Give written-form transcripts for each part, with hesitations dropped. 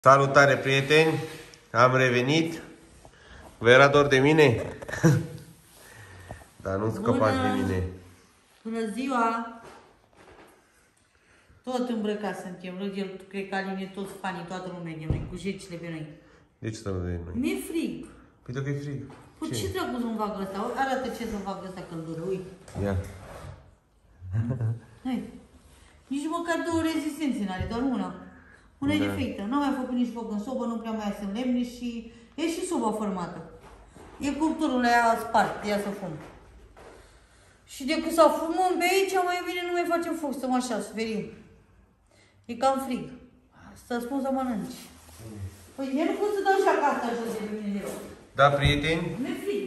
Salutare, prieteni! Am revenit. Vă era dor de mine? Dar nu scăpați de mine. Bună ziua! Tot îmbrăcați suntem. Râgel, cred că aline toți fanii, toată lumea de noi, cu jecile pe noi. De ce să nu de noi? Mi-e frig. Păi că e frig. Cu ce dracu să-mi fac ăsta? Arată ce să-mi fac ăsta căldură, uite. Ia. Hai. Nici măcar două rezistențe n-are, doar una. Una e defectă. N-am mai făcut nici foc în sobă, nu prea mai sunt lemne și e și soba formată. E cuptorul aia spart, ia să fum. Și decât să fumăm pe aici, mai bine nu mai facem foc, stăm așa, suferim. E cam frig. Să spun să mănânci. Păi eu nu pot să dau și acasă jos de pe mine de rău. Da, prieteni? Mi-e frig.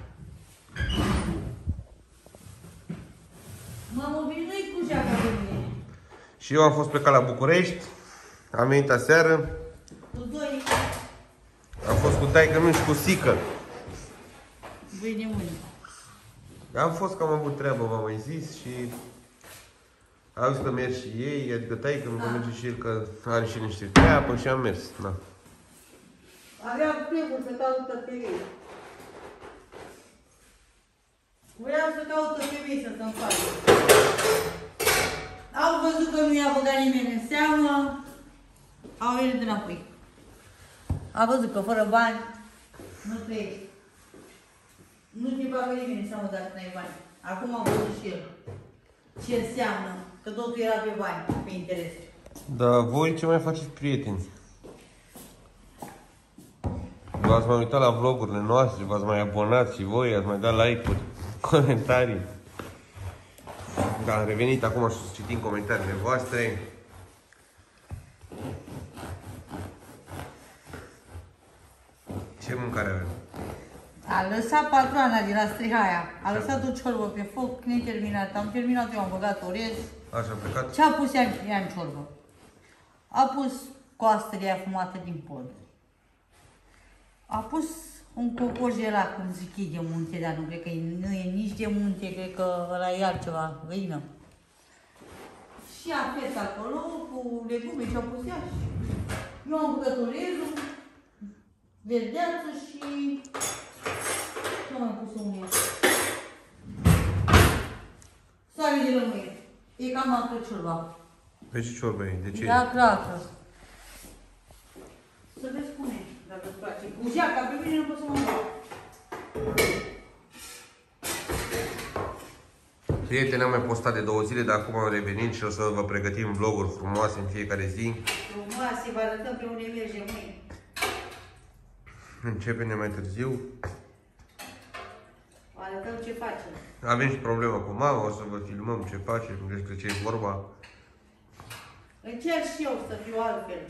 M-am obișnuit cu jaca de mine. Și eu am fost plecat la București. Am venit aseară. Cu doi. Am fost cu taică-miu și cu sică. Bine mâine. Am fost că am avut treabă, v-am mai zis, și au zis că merg și ei, adică taică-miu că merge și el, că are și niște treabă și am mers. Da. Aveam plegul să caută femei. Vreau să caută femei să se-mi facă. Au văzut că nu i-a băgat nimeni în seamă. Au venit înapoi. A văzut că fără bani nu trăiești. Nu te bagă nimeni în seamă dacă n-ai bani. Acum am văzut și el ce înseamnă că totul era pe bani, pe interes. Dar voi ce mai faceți, prieteni? V-ați mai uitat la vlogurile noastre, v-ați mai abonat și voi, ați mai dat like-uri, comentarii. Da, am revenit acum și citim comentariile voastre. Ce mâncare avem? A lăsat patroana de la Strihaia. A lăsat o ciorbă pe foc neterminat. Am terminat, eu am băgat orez. Așa, a plecat? Ce a pus ea în ciorbă? A pus coastă de aia fumată din pod. A pus un cocojela, cum zic ei, de munte, dar nu cred că nu e nici de munte, cred că ăla e altceva, găină. Și a pus acolo cu legume și a pus ea și eu am băgat orezul, verdeață și nu am mai pus unul. Sare de lămâie. E cam altă ciorba. Pe ce ciorbă e? De ce? Da, cracă. Să vezi cum e, dacă îți place. Cu jaca, pe mine nu pot să mă fac. Prieteni, am mai postat de 2 zile, dar acum am revenit și o să vă pregătim vloguri frumoase în fiecare zi. Frumoase, vă arătăm pe unde mergem mâine. Începem mai târziu. Vă arătăm ce facem. Avem și problemă cu mama, o să vă filmăm ce facem, despre ce e vorba. Încerc și eu să fiu altfel.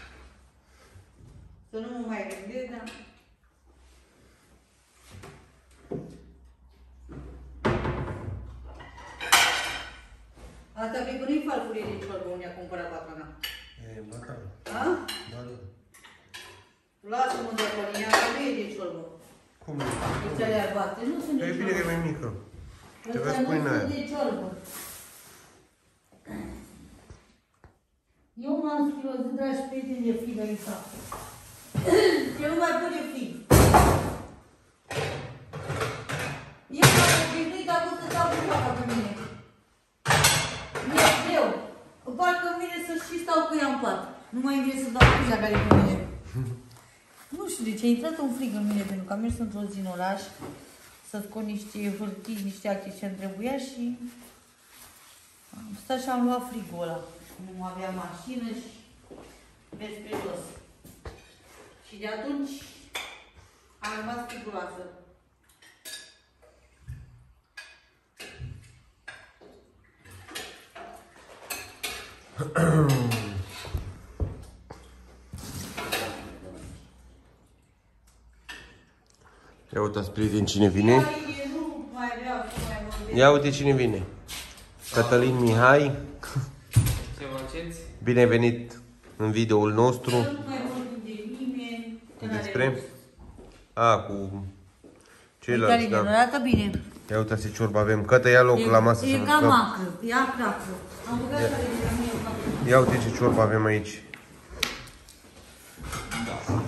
Să nu mă mai gândesc, dar... Asta cred că nu-i falcurie de ciorbă unde a cumpărat patrona. E, ba da. A? Da, da. Lasă-mă de acolo, ea nu e de ciorbă. Cum nu? Pățele albastre, nu sunt de E ciorbă. bine că e mai mică. Te vezi Ăsta pui în nu aia. sunt de ciorbă. Eu m-am spirozit, dragi prieteni, de frig aici. Eu nu mai pot de frig. Eu m-am obișnuit acum să stau cu joaca pe mine. Mi-e greu. Parcă îmi vine să și stau cu ea în pat. Nu mai vine să dau cu joaca de pe mine. Nu știu de ce, a intrat un frig în mine, pentru că am mers într-o zi în oraș să scot niște hârtii, niște acte ce-mi trebuia și am stat și am luat frigul ăla. Nu avea mașină și mers pe jos. Și de atunci am rămas friguroasă. Ia uitați, prieteni, cine vine. Nu mai vreau să mai vorbesc. Ia uite cine vine. Cătălin Mihai. Ce faceți? Bine ai venit în videoul nostru. Să nu mai vorbim de nimeni. că n-are Despre? rost. A, cu ceilalți, Care da. nu arată bine. Ia uitați ce ciorbă avem. Cătă, ia loc la masă să E vă cam scap. acră, e acră. Am băgat care de la mine. Ia uite ce ciorbă avem aici.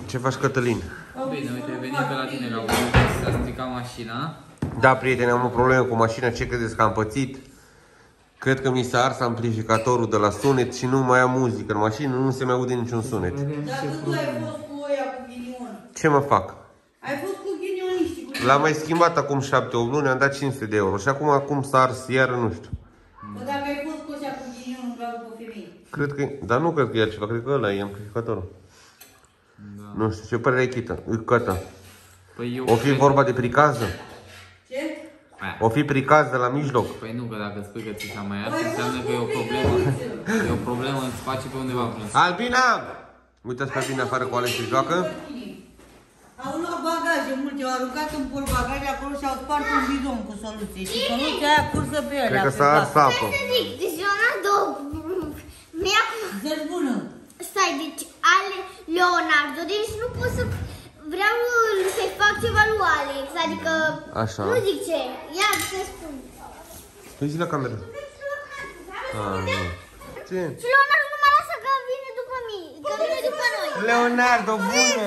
Ce faci, Cătălin? Bine, uite, venim pe la tine la s-a stricat mașina. Da, prieteni, am o problemă cu mașina. Ce credeți că am pățit? Cred că mi s-a ars amplificatorul de la sunet și nu mai am muzică în mașină, nu se mai aude niciun sunet. Dacă tu ai fost cu ăia cu ghinion. Ce mă fac? Ai fost cu ghinioniștii. L-am mai schimbat acum 7-8 luni, am dat 500 de euro și acum s-a ars iară, nu știu. Bă, dacă ai fost cu ăia cu ghinion, nu vreau după femei. Cred că, dar nu cred că e altceva, cred că ăla e amplificatorul. Da. Nu știu, ce părere ai, Cătă? Păi eu O fi vorba de pricază? Ce? O fi pricază la mijloc? Păi nu, că dacă spui că ți s-a mai ars, înseamnă că e o problemă. E o problemă în spațiu pe undeva plâns. Albina! Uitați pe Albina afară cu Alex și joacă. Au luat bagaje multe, au aruncat în pol bagaje acolo și au spart un bidon cu soluție. Și soluția aia cursă pe ele. Cred că s-a ars apă. Deci Leonardo mi-a... Zi-ți bună! Stai, deci ale Leonardo, deci nu pot să... Vreau să-i fac ceva lui Alex, adică... Așa. Nu zic ce, ia să spun. Păi zi la cameră. Nu. Ce? Și Leonardo nu mă lasă că vine după mine, că vine după noi. Leonardo, bună!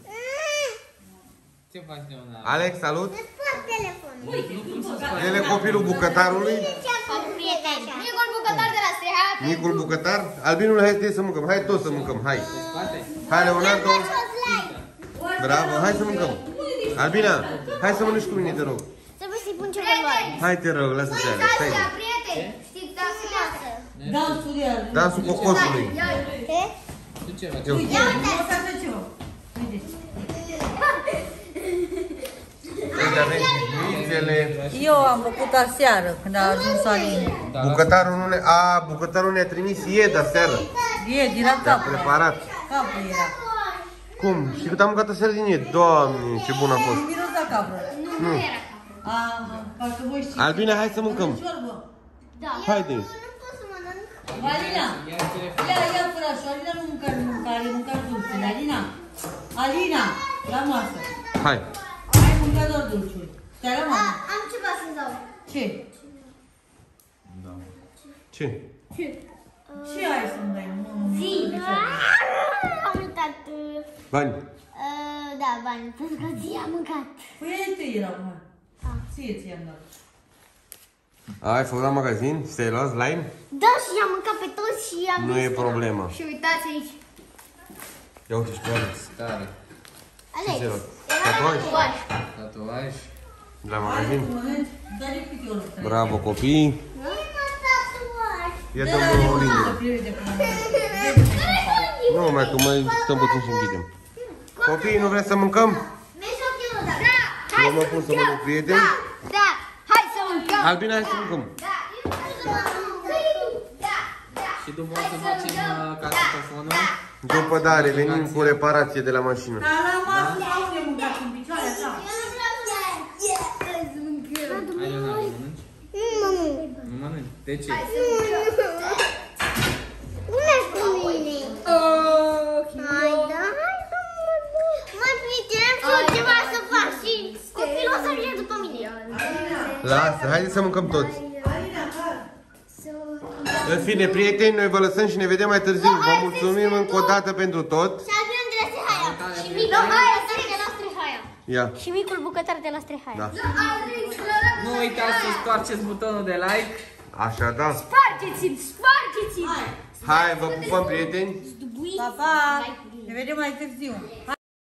Ce faci, Leonardo? Alex, salut! Îți fac telefonul. El e copilul bucătarului. Fac prieteni. Micul bucătar de la Streha. Micul bucătar. Albinul, hai să mâncăm. Hai toți să mâncăm. Hai. Spate? Hai, Leonardo. Bravo, hai să mâncăm. Albina, hai să mănânci cu mine, te rog. Trebuie să-i pun ceva lui Alex. Hai, te rog, lasă-te Alex. Hai. Prieteni, știți dansul noastră? Dansul de azi. Dansul cocosului. Ce? Tu ce faci? Uite, o să așa ceva. Uite. Uite, avem și juițele. Eu am făcut aseară, când a ajuns Alin. Bucătarul ne-a trimis ied aseară. E, din la Te-a capul. preparat. Capul era. Cum? Și cât am mâncat aseară din ied. Doamne, ce bun a fost. Nu miros la capră. Nu. Parcă voi știți. Albina, hai să mâncăm. Ciorbă. Da. Haide. Nu pot să mănânc. Alina, Ia telefon. ia furașul. Alina nu mâncare, mâncare dulce. Alina, la masă. Hai. Ai mâncat doar dulciuri. Stai la masă. Am ceva să dau. Ce? Ce? Ce ai să-mi dai? Zi. Am uitat. Bani. Da, bani, pentru că zi am mâncat. Păi ai tăi erau, mă. Ți-am dat. Ai făcut la magazin? Și te-ai luat slime? Da, și i-am mâncat pe toți și am Nu e zis- problemă. Și uitați aici. Ia uite și pe Alex. Tare. Alex. Ce tatuaj? Tatuaj. La magazin? Mănânci, dă-le câte ori stai. Bravo, copii. Nu mă tatuaj. Ia dăm o lingă. Să fie, uite, până la Nu, mai că mai stăm puțin și închidem. Copii, nu vreți să mâncăm? Vezi ochii ăla? Da. Hai Eu mă să pun să mâncăm. mănânc, prieteni. Da. Hai să mâncăm. Albina, hai să mâncăm. Da. Eu vreau să mănânc. Da. Da. Și după o să facem casetofonul. După da, revenim cu reparație de la mașină. Dar la masă sau ne mâncați în picioare, așa? Eu nu vreau să mănânc. Hai, Leonardo, mănânci? Nu mănânc. Nu mănânci? De ce? Una cu mine. Hai, da, hai să mănânc. Mă, prieten, am și ceva să fac și copilul o să vină după mine. Lasă, haideți să mâncăm toți. Alina, hai. În fine, prieteni, noi vă lăsăm și ne vedem mai târziu. Vă mulțumim încă o dată pentru tot. Și Adrian de la Strehaia. Și micul bucătar de la Strehaia. Ia. Și micul bucătar de la Strehaia. Da. Nu uitați să stoarceți butonul de like. Așa, da. Spargeți-l, spargeți-l. Hai, vă pupăm, prieteni. Pa, pa! Ne vedem mai târziu.